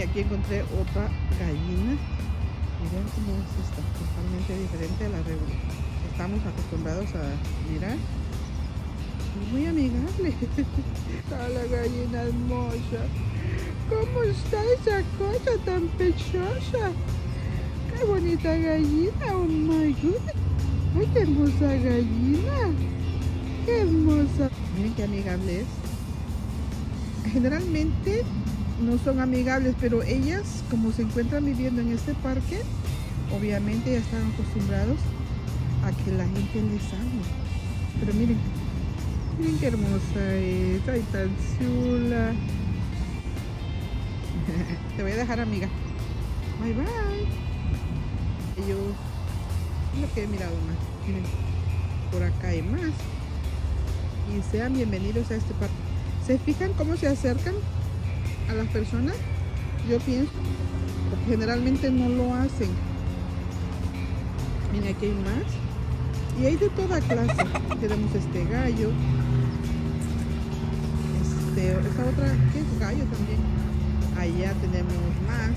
aquí encontré otra gallina. Miren cómo es esta, totalmente diferente a la regular. Estamos acostumbrados a mirar. Es muy amigable. Está la gallina hermosa. ¿Cómo está esa cosa tan preciosa? ¡Qué bonita gallina! ¡Oh my goodness! ¡Ay, qué hermosa gallina! ¡Qué hermosa! Miren qué amigable es. Generalmente no son amigables, pero ellas, como se encuentran viviendo en este parque, obviamente ya están acostumbrados a que la gente les hable. Pero miren, miren qué hermosa es. ¡Ay, tan chula! Te voy a dejar, amiga. Bye bye. Yo es lo que he mirado más. Miren, por acá hay más. Y sean bienvenidos a este parque. ¿Se fijan cómo se acercan a las personas? Yo pienso, porque generalmente no lo hacen. Miren, aquí hay más. Y hay de toda clase. Tenemos este gallo. Esta otra, ¿qué es gallo también? Allá tenemos más.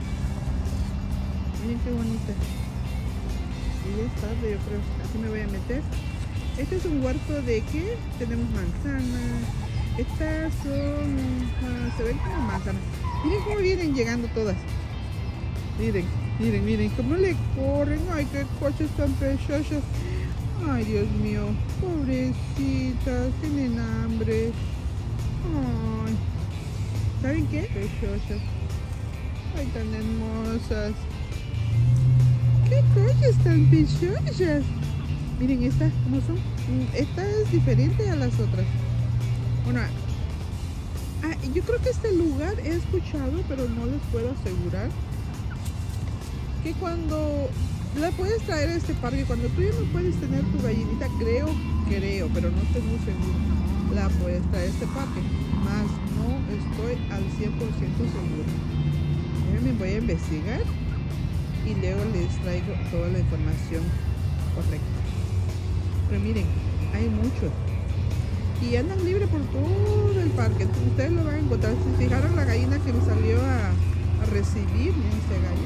Miren qué bonita. Y ya está, yo creo. Así me voy a meter. Este es un huerto de ¿qué? Tenemos manzanas. Estas son, se ven como manzanas. Miren cómo vienen llegando todas. Miren, miren, miren cómo le corren. Ay, qué coches tan preciosos. Ay, Dios mío, pobrecitas, tienen hambre. Ay, ¿saben qué? Preciosas. Ay, tan hermosas. ¡Qué coches tan preciosas! Miren estas, ¿cómo son? Esta es diferente a las otras. Bueno, yo creo que este lugar he escuchado, pero no les puedo asegurar, que cuando la puedes traer a este parque, cuando tú ya no puedes tener tu gallinita, creo, pero no estoy muy seguro, la puedes traer a este parque, más no estoy al 100% seguro. Me voy a investigar y luego les traigo toda la información correcta. Pero miren, hay muchos y andan libres por todo el parque. Entonces, ustedes lo van a encontrar. Si fijaron la gallina que me salió a recibir, miren ese gallo,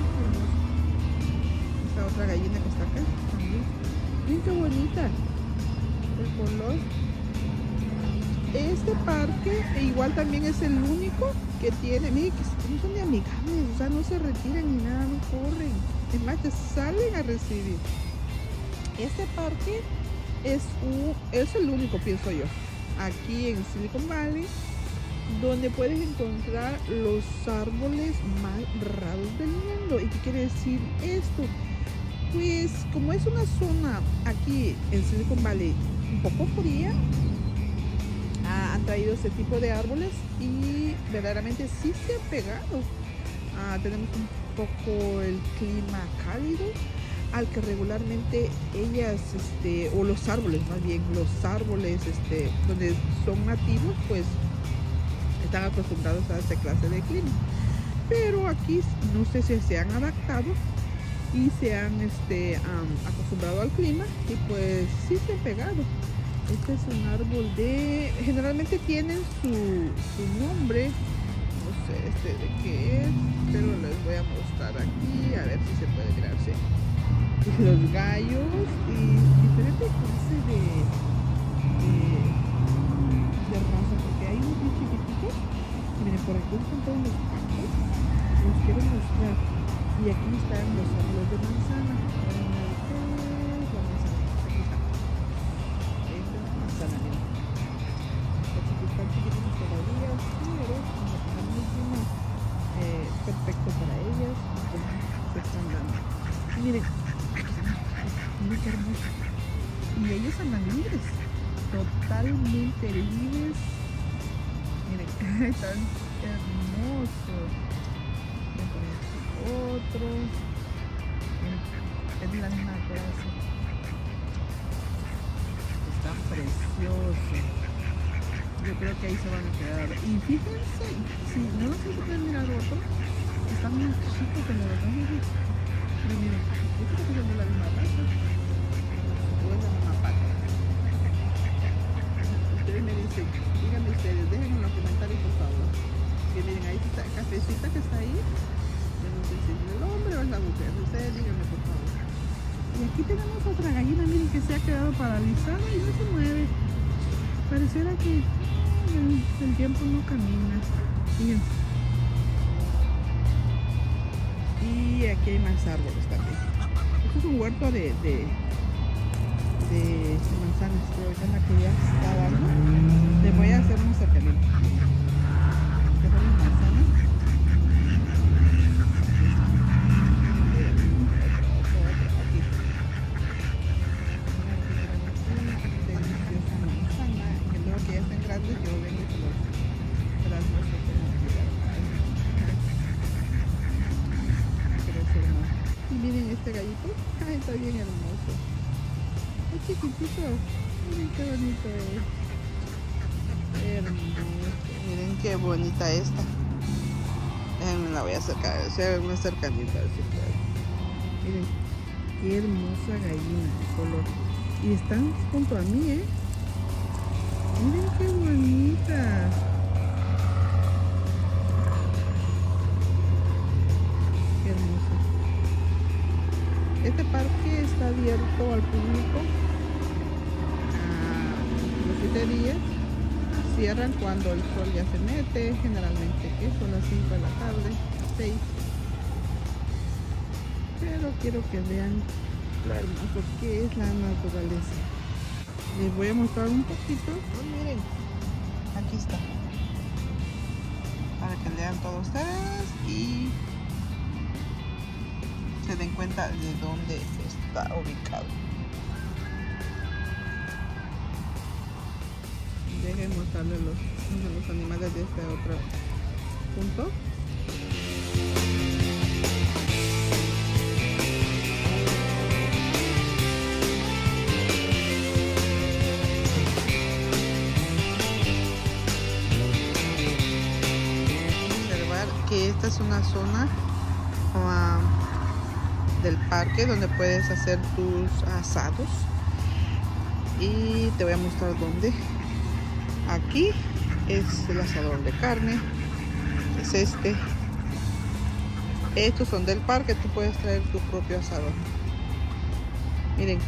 esta otra gallina que está acá también. Miren qué bonita el color. Este parque igual también es el único que tiene, miren que no son de amigables, o sea, no se retiran ni nada, no corren, es más, te salen a recibir. Este parque es el único, pienso yo, aquí en Silicon Valley, donde puedes encontrar los árboles más raros del mundo. ¿Y qué quiere decir esto? Pues como es una zona aquí en Silicon Valley un poco fría, han traído ese tipo de árboles y verdaderamente sí se han pegado. Tenemos un poco el clima cálido al que regularmente ellas, o los árboles más bien, los árboles donde son nativos, pues están acostumbrados a esta clase de clima. Pero aquí no sé si se han adaptado y se han acostumbrado al clima y pues sí se han pegado. Este es un árbol generalmente tienen su nombre, no sé de qué es, pero les voy a mostrar aquí, a ver si se puede mirarse. Los gallos y diferentes clases de raza, porque hay unos bien chiquititos. Miren, por aquí están todos los patos, los quiero mostrar. Y aquí están los árboles de manzana. Perfecto para ellas, se están dando. Miren, miren qué hermoso. Y ellos andan libres, totalmente libres. Miren, están hermosos. Otro, es la misma clase. Están preciosos. Yo creo que ahí se van a quedar. Y fíjense, si no los pueden mirar otro, están más chicos que los demás. Pero miren, yo creo que son de la misma raza. O es la misma pata. Ustedes me dicen, díganme ustedes, déjenme en los comentarios por favor. porque miren, ahí está cafecita que está ahí. Yo no sé si es el hombre o es la mujer. Ustedes díganme por favor. Y aquí tenemos otra gallina, miren, que se ha quedado paralizada y no se mueve. Pareciera que el tiempo no camina. Miren. Y aquí hay más árboles también. Esto es un huerto de manzanas, pero ahorita la que ya está dando. Le voy a hacer un acercamiento. Estas son las manzanas. Aquí. Deliciosa manzana. Y luego que ya están grandes, yo vengo y se las muestro como y miren este gallito. Ay, está bien hermoso. Es chiquitito. Miren qué bonito es. Hermoso. Miren qué bonita esta. Déjenme la voy a acercar. Hacer un acercamiento a ver si puedo. Miren qué hermosa gallina de color. Y están junto a mí, ¿eh? Miren qué bonita. Qué hermosa. Este parque está abierto al público los 7 días. Cierran cuando el sol ya se mete, generalmente que son las 5 de la tarde, 6. Pero quiero que vean lo hermoso que es la naturaleza. Les voy a mostrar un poquito. Oh, miren, aquí está. Para que lean todos ustedes y se den cuenta de dónde está ubicado. Dejen mostrarles los animales de este otro punto. Observar que esta es una zona del parque donde puedes hacer tus asados y te voy a mostrar dónde. Aquí es el asador de carne, es este. Estos son del parque, tú puedes traer tu propio asador. Miren.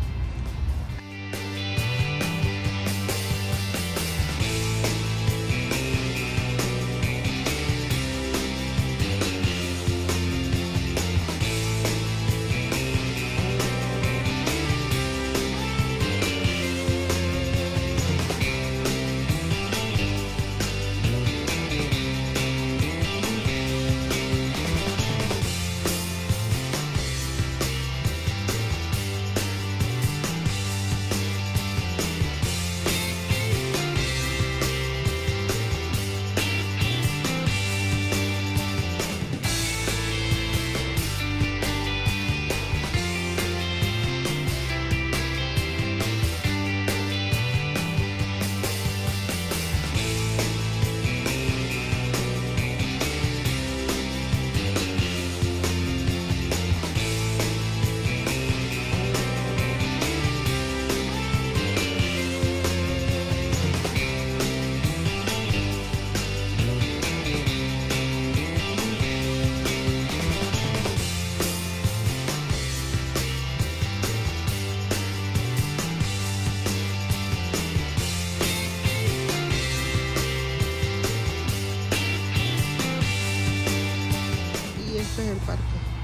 Este es el parque.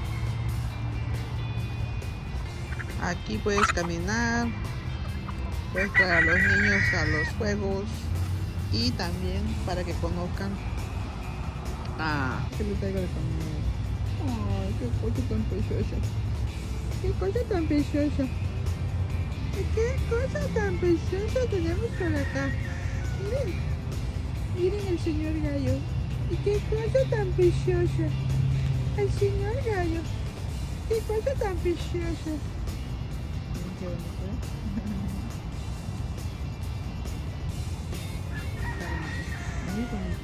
Aquí puedes caminar, puedes traer a los niños a los juegos y también para que conozcan que les traigo de comer. Ay, qué cosa tan preciosa. Qué cosa tan preciosa. Qué cosa tan preciosa tenemos por acá. Miren, miren el señor gallo. Y qué cosa tan preciosa. El señor gallo. Qué cosa tan preciosa. Miren qué bonito, ¿eh? Muy bonito.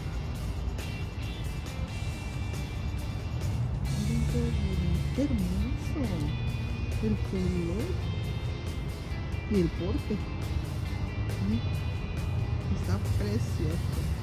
Qué hermoso el color y el porte. Está precioso.